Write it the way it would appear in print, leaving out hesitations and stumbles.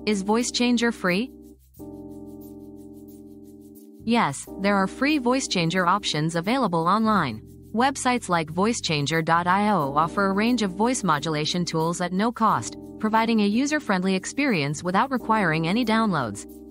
Is Voicechanger free? Yes, there are free Voicechanger options available online. Websites like Voicechanger.io offer a range of voice modulation tools at no cost, providing a user-friendly experience without requiring any downloads.